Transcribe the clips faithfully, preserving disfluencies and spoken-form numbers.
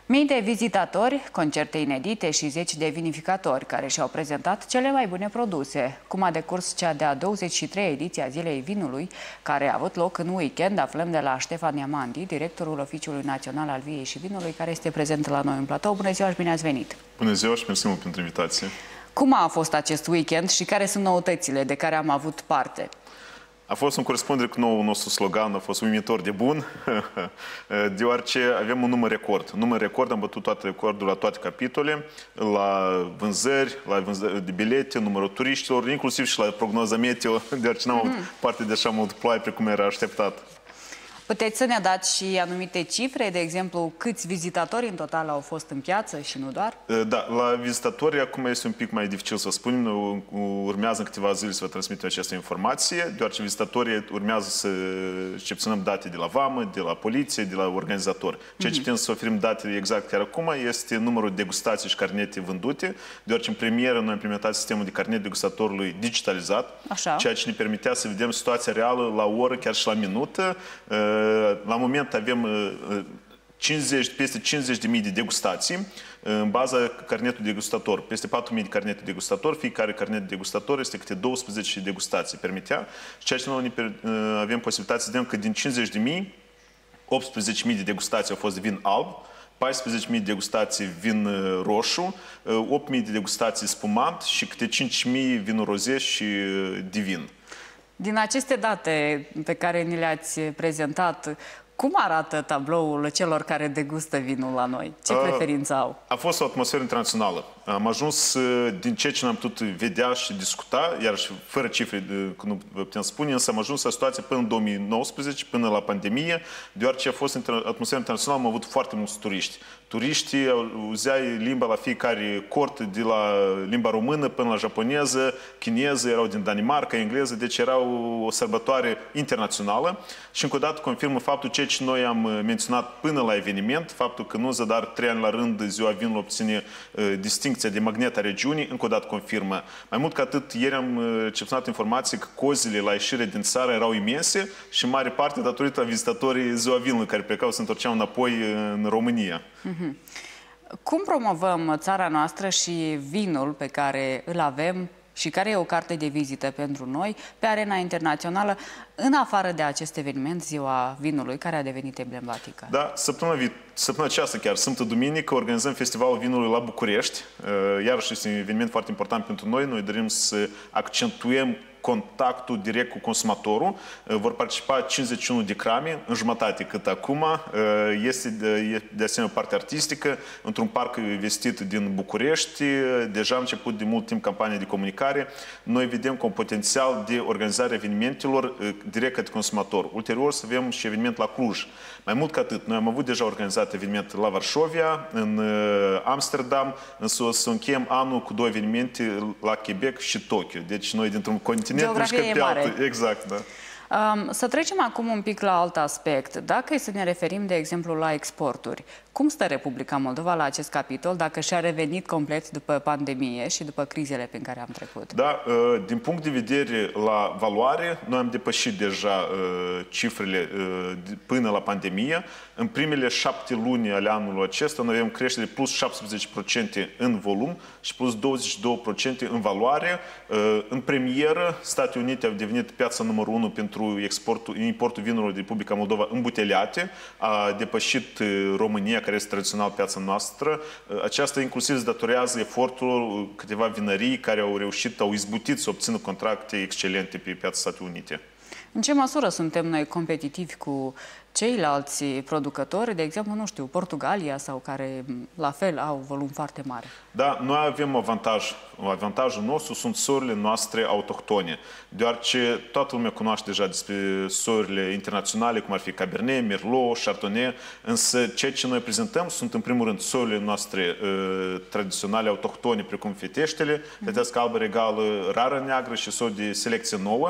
Mii de vizitatori, concerte inedite și zeci de vinificatori care și-au prezentat cele mai bune produse. Cum a decurs cea de-a douăzeci și treia ediție a Zilei Vinului, care a avut loc în weekend, aflăm de la Ștefan Diamandi, directorul Oficiului Național al Viei și Vinului, care este prezent la noi în platou. Bună ziua și bine ați venit! Bună ziua și mersi mult pentru invitație! Cum a fost acest weekend și care sunt noutățile de care am avut parte? A fost în corespundere cu noul nostru slogan, a fost uimitor de bun, deoarece avem un număr record. Un număr record, am bătut toate recordul la toate capitole, la vânzări, la vânzări de bilete, numărul turiștilor, inclusiv și la prognoza meteo, deoarece n-am avut parte de așa mult ploaie precum era așteptat. Puteți să ne dați și anumite cifre, de exemplu, câți vizitatori în total au fost în piață și nu doar? Da, la vizitatori acum este un pic mai dificil să spunem, urmează în câteva zile să vă transmitem această informație, deoarece vizitatorii urmează să recepționăm date de la vamă, de la poliție, de la organizator. Ceea ce putem să oferim date exact chiar acum este numărul de degustații și carnete vândute, deoarece în premieră noi am implementat sistemul de carnet degustatorului digitalizat, Așa. Ceea ce ne permitea să vedem situația reală la oră, chiar și la minut. La moment avem cincizeci, peste cincizeci de mii de degustații în baza carnetului degustator. Peste patru mii de carnete degustator, fiecare carnet degustator este câte douăsprezece degustații permitea. Ceea ce noi avem posibilitatea să vedem că din cincizeci de mii, optsprezece mii de degustații au fost de vin alb, paisprezece mii de degustații vin roșu, opt mii de degustații spumant și câte cinci mii vin roze și divin. Din aceste date pe care ni le-ați prezentat, cum arată tabloul celor care degustă vinul la noi? Ce preferință au? A fost o atmosferă internațională. Am ajuns din ceea ce n-am putut vedea și discuta, iar și fără cifre, că nu putem spune, însă am ajuns la situație până în două mii nouăsprezece, până la pandemie, deoarece a fost atmosferă internațională, am avut foarte mulți turiști. Turiștii auzeai limba la fiecare cort, de la limba română până la japoneză, chineză, erau din Danemarca, engleză, deci era o sărbătoare internațională și încă o dată confirmă faptul ceea ce noi am menționat până la eveniment, faptul că nu zadar trei ani la rând Ziua Vinului obține uh, distincția de magnet a regiunii, încă o dată confirmă. Mai mult ca atât, ieri am recepționat informații că cozile la ieșire din țară erau imense și în mare parte datorită vizitatorii Ziua Vinului care plecau, se întorceau înapoi în România. Mm-hmm. Cum promovăm țara noastră și vinul pe care îl avem și care e o carte de vizită pentru noi pe arena internațională, în afară de acest eveniment, Ziua Vinului, care a devenit emblematică? Da, săptămâna, săptămâna aceasta chiar, sâmbătă duminică, organizăm Festivalul Vinului la București. Iarăși este un eveniment foarte important pentru noi. Noi dorim să accentuăm contactul direct cu consumatorul. Vor participa cincizeci și unu de crame, în jumătate cât acum. Este de, de asemenea parte artistică, într-un parc vestit din București. Deja am început de mult timp campania de comunicare. Noi vedem cu un potențial de organizare a evenimentelor direct către consumator. Ulterior să avem și eveniment la Cluj. Mai mult ca atât, noi am avut deja organizat eveniment la Varșovia, în Amsterdam, însă o să încheiem anul cu două evenimente la Quebec și Tokyo. Deci noi dintr-un continent geografia e mare. Exact, da. Să trecem acum un pic la alt aspect. Dacă e să ne referim, de exemplu, la exporturi, cum stă Republica Moldova la acest capitol, dacă și-a revenit complet după pandemie și după crizele prin care am trecut? Da, din punct de vedere la valoare, noi am depășit deja cifrele până la pandemie. În primele șapte luni ale anului acesta, noi avem creștere de plus șaptesprezece la sută în volum și plus douăzeci și două la sută în valoare. În premieră, Statele Unite au devenit piața numărul unu pentru exportul, importul vinurilor din Republica Moldova îmbuteliate, a depășit România, care este tradițional piața noastră. Aceasta inclusiv se datorează efortul câteva vinării care au reușit, au izbutit să obțină contracte excelente pe piața Statelor Unite. În ce măsură suntem noi competitivi cu ceilalți producători, de exemplu, nu știu, Portugalia sau care la fel au volum foarte mare? Da, noi avem avantaj. Avantajul nostru sunt sorurile noastre autohtone, deoarece toată lumea cunoaște deja despre sorurile internaționale, cum ar fi Cabernet, Merlot, Chardonnay, însă ceea ce noi prezentăm sunt în primul rând sorurile noastre uh, tradiționale autohtone, precum Feteștele, Fetească albă regală, rară neagră și sori de selecție nouă.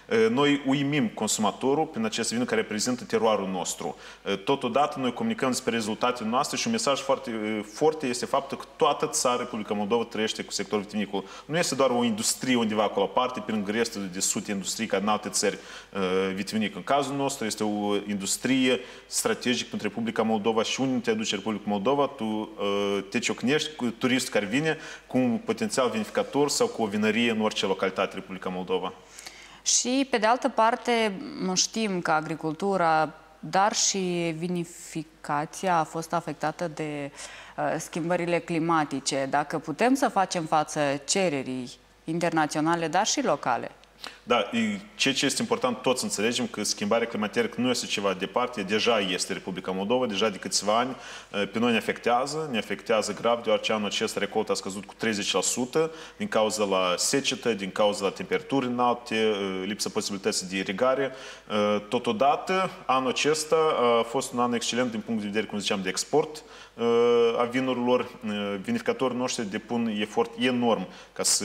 Noi uimim consumatorul prin aceste vinuri care reprezintă teroarul nostru. Totodată noi comunicăm despre rezultatele noastre și un mesaj foarte foarte este faptul că toată țara Republica Moldova trăiește cu sectorul vitivinicol. Nu este doar o industrie undeva acolo aparte, prin restul de sute industrii ca în alte țări vitivinic. În cazul nostru este o industrie strategică pentru Republica Moldova și unde te aduce Republica Moldova, tu te ciocnești cu turistul care vine cu un potențial vinificator sau cu o vinărie în orice localitate Republica Moldova. Și, pe de altă parte, știm că agricultura, dar și vinificația a fost afectată de uh, schimbările climatice. Dacă putem să facem față cererii internaționale, dar și locale. Da, ceea ce este important, toți înțelegem că schimbarea climatică nu este ceva departe, deja este Republica Moldova, deja de câțiva ani pe noi ne afectează, ne afectează grav, deoarece anul acesta recolta a scăzut cu treizeci la sută din cauza la secetă, din cauza la temperaturi înalte, lipsa posibilității de irigare. Totodată, anul acesta a fost un an excelent din punct de vedere, cum ziceam, de export a vinurilor. Vinificatorii noștri depun efort enorm ca să,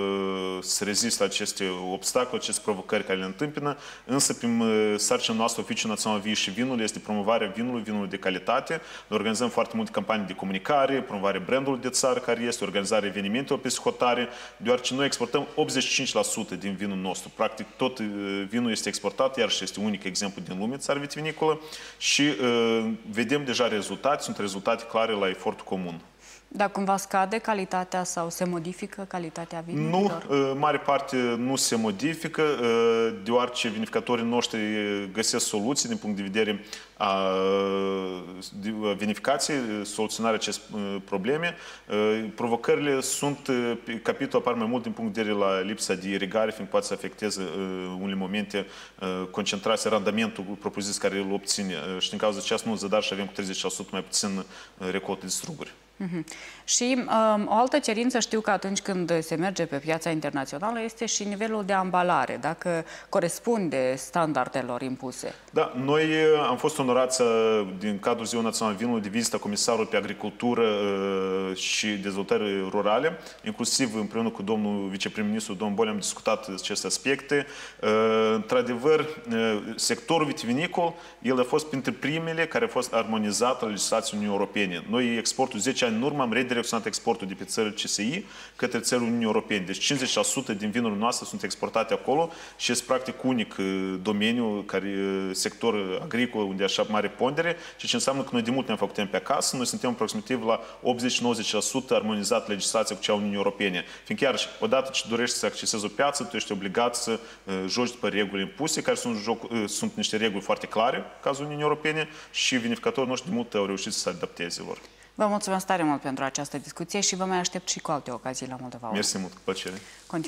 să reziste aceste obstacole, aceste provocări care le întâmpină, însă prin sarcina noastră, Oficiul Național Vii și Vinului, este promovarea vinului, vinului de calitate. Noi organizăm foarte multe campanii de comunicare, promovarea brandului de țară care este, organizarea evenimentelor pe hotare, deoarece noi exportăm optzeci și cinci la sută din vinul nostru. Practic tot vinul este exportat, iar și este unic exemplu din lume, țară vitivinicolă, și uh, vedem deja rezultate, sunt rezultate clare la efortul comun. Dar cumva scade calitatea sau se modifică calitatea vinurilor? Nu, mare parte nu se modifică, deoarece vinificatorii noștri găsesc soluții din punct de vedere a vinificației, soluționarea acestor probleme. Provocările sunt, capitolul apar mai mult din punct de vedere la lipsa de irigare, fiindcă poate să afecteze în unele momente concentrația, randamentul propriu-zis care îl obține. Și din cauza aceasta nu zădar și avem cu treizeci la sută mai puțin recolte de struguri. Uh-huh. Și um, o altă cerință, știu că atunci când se merge pe piața internațională, este și nivelul de ambalare, dacă corespunde standardelor impuse. Da, noi am fost onorați din cadrul Ziua Națională Vinului de vizită comisarului pe agricultură și dezvoltare rurale, inclusiv împreună cu domnul viceprim-ministru, domnul Bolea, am discutat aceste aspecte. Într-adevăr, sectorul vitivinicol, el a fost printre primele care a fost armonizat la legislației Uniunii Europene. Noi exportul zece ani în urmă am redirecționat exportul de pe țările C S I către țările Uniunii Europene. Deci cincizeci la sută din vinurile noastre sunt exportate acolo și este practic unic domeniu, care, sector agricol, unde e așa mare pondere, ceea ce înseamnă că noi de mult ne-am făcut timp pe acasă, noi suntem aproximativ la optzeci-nouăzeci la sută armonizat legislația cu cea a Uniunii Europene. Fiindcă chiar odată ce dorești să accesezi o piață, tu ești obligat să joci după regulile impuse, care sunt, joc, sunt niște reguli foarte clare, în cazul Uniunii Europene, și vinificatorii noștri de mult au reușit să se adapteze lor. Vă mulțumesc tare mult pentru această discuție și vă mai aștept și cu alte ocazii la Moldova. Mersi mult, cu plăcere.